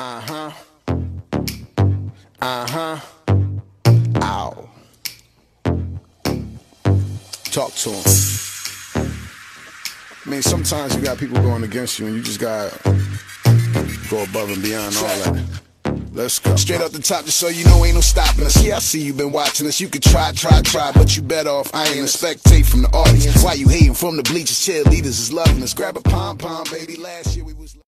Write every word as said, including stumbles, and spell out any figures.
Uh-huh. Uh-huh. Ow. Talk to him. I mean, sometimes you got people going against you and you just gotta go above and beyond all that. Let's go. Straight up the top just so you know ain't no stopping us. Yeah, I see you been watching us. You could try, try, try, but you better off I ain't a spectate from the audience. Why you hating from the bleachers? Cheerleaders is loving us. Grab a pom-pom, baby. Last year we was